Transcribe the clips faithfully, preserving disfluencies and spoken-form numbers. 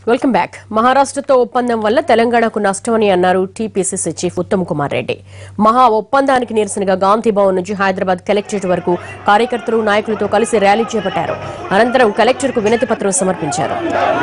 Welcome back. మహారాష్ట్రతో ఒప్పందం వల్ల తెలంగాణకు నష్టమని అన్నారు టీపీసీసీ చీఫ్ ఉత్తమ్ కుమార్ రెడ్డి. మహా ఒప్పందానికి నిరసనగా గాంధీ భవన్ నుంచి హైదరాబాద్ కలెక్టరేట్ వరకు కార్యకర్తలు నాయకులతో కలిసి ర్యాలీ చేపట్టారు. అనంతరం కలెక్టర్కు వినతి పత్రం సమర్పించారు.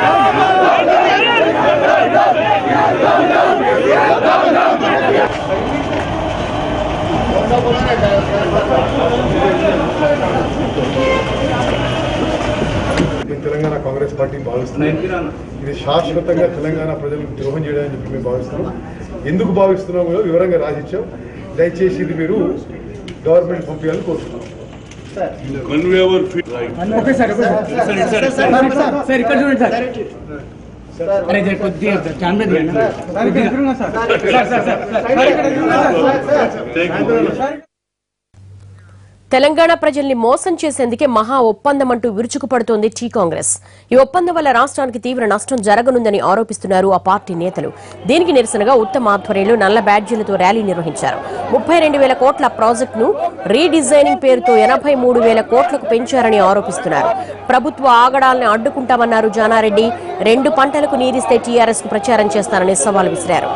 తెలంగాణ కాంగ్రెస్ పార్టీ భావిస్తుంది ఇది శాశ్వతంగా తెలంగాణ ప్రజలకు ద్రోహం చేయడానికి చెప్పి మేము భావిస్తున్నాం. ఎందుకు భావిస్తున్నాం కూడా వివరంగా రాసిచ్చాం. దయచేసి ఇది మీరు గవర్నమెంట్ పంపించాలని కోరుతున్నాం. తెలంగాణ ప్రజల్ని మోసం చేసేందుకే మహా ఒప్పందం అంటూ విరుచుకుపడుతోంది టీ కాంగ్రెస్. ఈ ఒప్పందం వల్ల రాష్ట్రానికి తీవ్ర నష్టం జరగనుందని ఆరోపిస్తున్నారు ఆ పార్టీ నేతలు. దీనికి నిరసనగా ఉత్తమ ఆధ్వర్యంలో నల్ల బ్యాడ్జీలతో ర్యాలీ నిర్వహించారు. ముప్పై రెండు వేల కోట్ల ప్రాజెక్టును రీడిజైనింగ్ పేరుతో ఎనభై మూడు వేల కోట్లకు పెంచారని ఆరోపిస్తున్నారు. ప్రభుత్వ ఆగడాలను అడ్డుకుంటామన్నారు జానారెడ్డి. రెండు పంటలకు నీరిస్తే టీఆర్ఎస్ కు ప్రచారం చేస్తారని సవాల్ విసిరారు.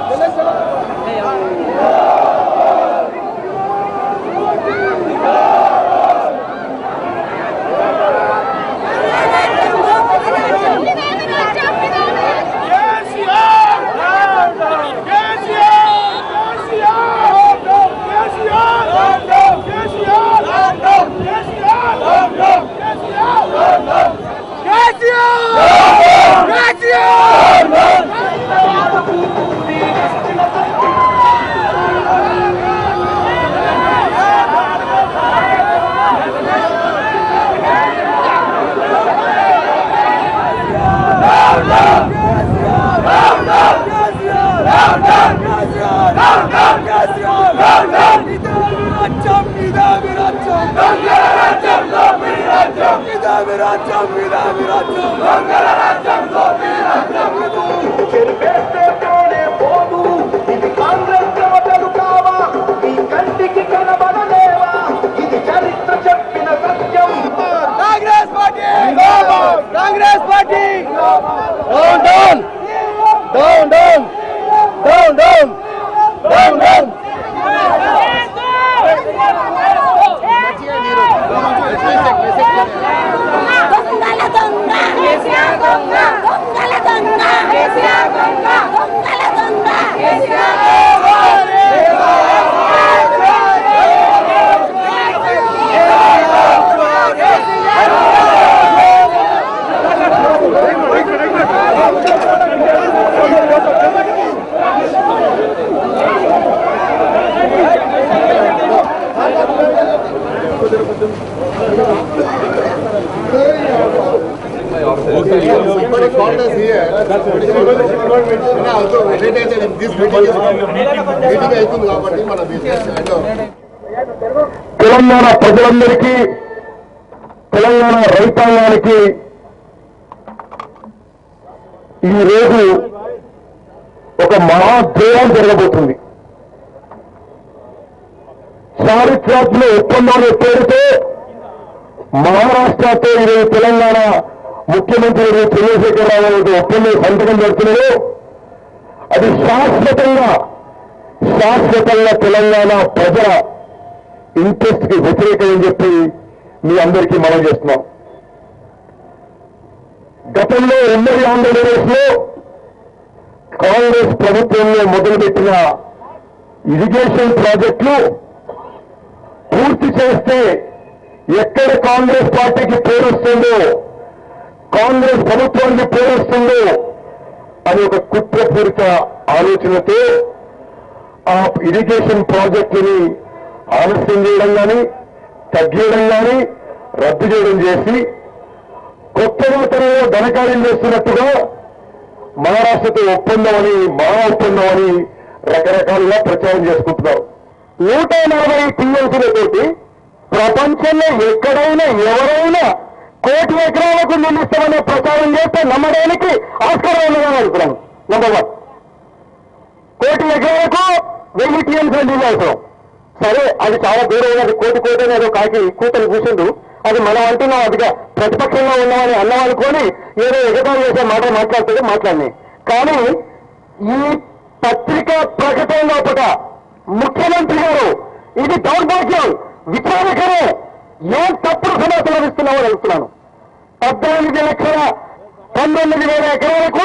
తెలంగాణ ప్రజలందరికీ తెలంగాణ రైతాంగానికి ఈ రోజు ఒక మహాద్రోహం జరగబోతుంది. చారిత్రాత్మక ఒప్పందాల పేరుతో మహారాష్ట్రతో ఈరోజు తెలంగాణ ముఖ్యమంత్రి చంద్రశేఖరరావు ఒప్పందం సంతకం పెడుతున్నారు. అది శాశ్వతంగా శాశ్వతంగా తెలంగాణ ప్రజల ఇంట్రెస్ట్ కి వ్యతిరేకమని చెప్పి మీ అందరికీ మనం చేస్తున్నాం. గతంలో ఉమ్మడి ఆంధ్రప్రదేశ్ లో కాంగ్రెస్ ప్రభుత్వంలో మొదలుపెట్టిన ఇరిగేషన్ ప్రాజెక్టులు పూర్తి చేస్తే ఎక్కడ కాంగ్రెస్ పార్టీకి పేరు వస్తుందో, కాంగ్రెస్ ప్రభుత్వానికి పేరు వస్తుందో అని ఒక కుట్రపూరిత ఆలోచనతో ఆ ఇరిగేషన్ ప్రాజెక్టుని ఆలస్యం చేయడం కానీ తగ్గించడం కానీ రద్దు చేయడం చేసి కొత్త నూతనంలో ధనకార్యం చేస్తున్నట్టుగా మహారాష్ట్రతో ఒప్పందం అని మహా ఒప్పందం అని రకరకాలుగా ప్రచారం చేసుకుంటున్నారు. నూట నలభై టీఎంసీలతోటి ప్రపంచంలో ఎక్కడైనా ఎవరైనా కోటి ఎకరాలకు నిలుస్తామనే ప్రచారం చేస్తే నమ్మడానికి ఆస్కారం ఉందని అడుగుతున్నాం. నంబర్ వన్, కోటి ఎకరాలకు వెయ్యి టీఎంసీలు నీళ్ళు అవసరం. సరే, అది చాలా దూరం ఉన్నది. కోటి కోటి అనేది కాకి కూతలు కూర్చుండు. అది మనం అంటున్నాం, అదిగా ప్రతిపక్షంలో ఉన్నామని అన్నాం అనుకొని ఏదో ఎగతాళి చేసే మాట మాట్లాడుతుంటే మాట్లాడినాయి. కానీ ఈ పత్రిక ప్రకటన లోపల ముఖ్యమంత్రి గారు ఇది దౌర్భాగ్యం, విచారకరం, ఏం తప్పుడు సమాచారం ఇస్తున్నామో అడుగుతున్నాను. పద్దెనిమిది లక్షల పంతొమ్మిది వేల ఎకరాలకు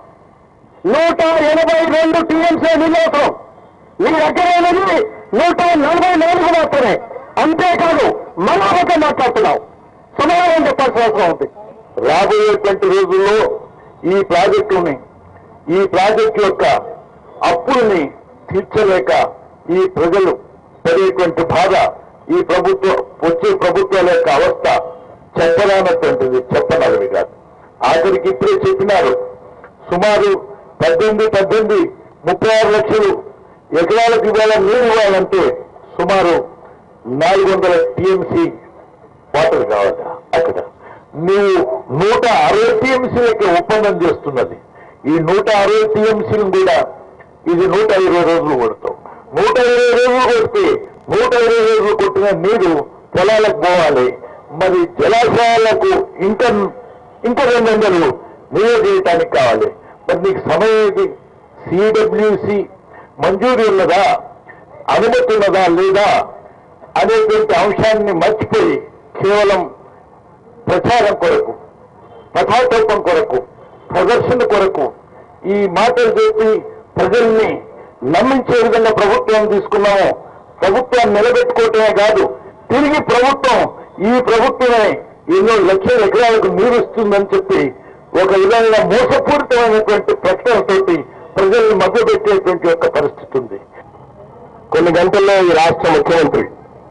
నూట ఎనభై రెండు టీఎంసీ నీళ్ళు అవసరం. మీ దగ్గర అనేది నూట నలభై నాలుగు మాత్రమే. అంతేకాదు మరొక మాట్లాడుతున్నాం, సమాధానం చెప్పాల్సిన అవసరం ఉంది. రాబోయేటువంటి రోజుల్లో ఈ ప్రాజెక్టుని ఈ ప్రాజెక్టు యొక్క అప్పుల్ని తీర్చలేక ఈ ప్రజలు పడేటువంటి బాధ, ఈ ప్రభుత్వం వచ్చే ప్రభుత్వాల యొక్క అవస్థ చెప్పరానటువంటిది, చెప్పనవి కాదు. ఆఖరికి ఇప్పుడే చెప్పినారు, సుమారు పద్దెనిమిది పద్దెనిమిది ముప్పై ఆరు లక్షలు ఎకరాలకు ఇవాళ నీరు ఇవ్వాలంటే సుమారు నాలుగు వందల టీఎంసీ వాటర్ కావాలి. అక్కడ నువ్వు నూట అరవై టీఎంసీలకి ఒప్పందం చేస్తున్నది. ఈ నూట అరవై టీఎంసీలను కూడా ఇది నూట ఇరవై రోజులు కొడతావు. నూట ఇరవై రోజులు కొడితే నూట ఇరవై రోజులు కొట్టిన నీరు పొలాలకు పోవాలి. మరి జలాశయాలకు ఇంకా ఇంకా రెండు వందలు నిల్వ చేయటానికి కావాలి. మరి నీకు సమయం సిడబ్ల్యూసి మంజూరు ఉన్నదా, అనుమతి ఉన్నదా లేదా అనేటువంటి అంశాన్ని మర్చిపోయి కేవలం ప్రచారం కొరకు, పథాటోపం కొరకు, ప్రదర్శన కొరకు ఈ మాటలు చెప్పి ప్రజల్ని నమ్మించే విధంగా ప్రభుత్వం తీసుకున్నాము. ప్రభుత్వాన్ని నిలబెట్టుకోవటమే కాదు, తిరిగి ప్రభుత్వం ఈ ప్రభుత్వమే ఎన్నో లక్షల ఎకరాలకు నీరు ఇస్తుందని చెప్పి ఒక విధంగా మోసపూరితమైనటువంటి ప్రకటనతోటి ప్రజల్ని మభ్యపెట్టేటువంటి యొక్క పరిస్థితి ఉంది. కొన్ని గంటల్లో ఈ రాష్ట్ర ముఖ్యమంత్రి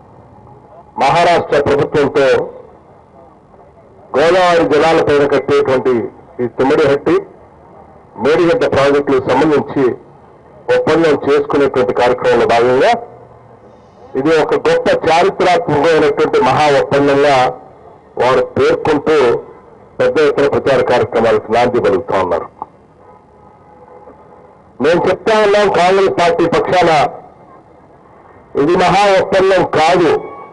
మహారాష్ట్ర ప్రభుత్వంతో గోదావరి జలాలపైన కట్టేటువంటి ఈ తుమ్మిడిహట్టి మేడిగడ్డ ప్రాజెక్టులకు సంబంధించి ఒప్పందం చేసుకునేటువంటి కార్యక్రమంలో భాగంగా ఇది ఒక గొప్ప చారిత్రాత్మకమైనటువంటి మహా ఒప్పందంగా వారు పేర్కొంటూ పెద్ద ఎత్తున ప్రచార కార్యక్రమాలకు నాంది పలుకుతా ఉన్నారు. మేము చెప్తా ఉన్నాం కాంగ్రెస్ పార్టీ పక్షాన, ఇది మహా ఒప్పందం కాదు,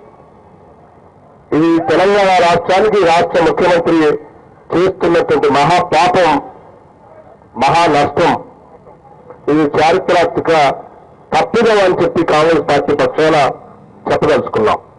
ఇది తెలంగాణ రాష్ట్రానికి రాష్ట్ర ముఖ్యమంత్రి చేస్తున్నటువంటి మహాపాపం, మహా నష్టం, ఇది చారిత్రాత్మక తప్పిదం అని చెప్పి కాంగ్రెస్ పార్టీ పక్షాన చెప్పదలుచుకున్నాం.